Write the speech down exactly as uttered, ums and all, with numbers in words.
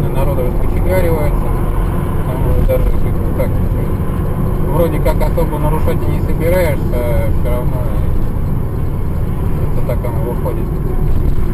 народу раскочегаривается, там даже так, вроде как особо нарушать и не собираешься, а все равно это так оно выходит.